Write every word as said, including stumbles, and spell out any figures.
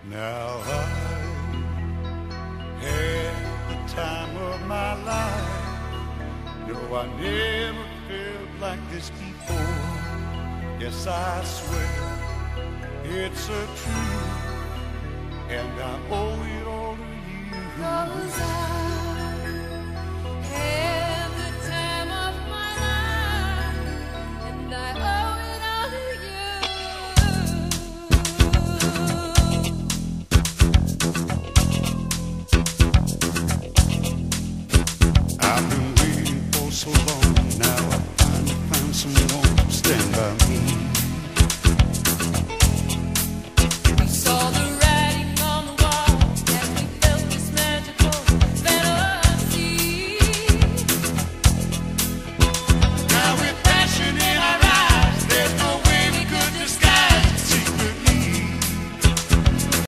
Now I had the time of my life. No, I never felt like this before. Yes, I swear it's a truth, and I owe it all to you. 'Cause I had the time of my life, and I owe it all to you. I've been waiting for so long. Now I finally found someone